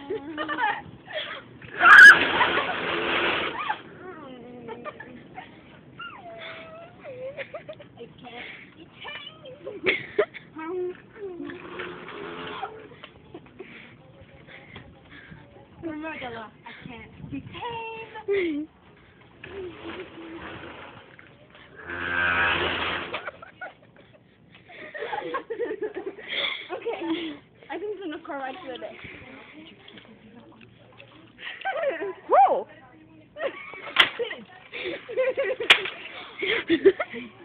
Remodella, I can't be tame. Okay, I think it's enough car rides for the day. Whoa!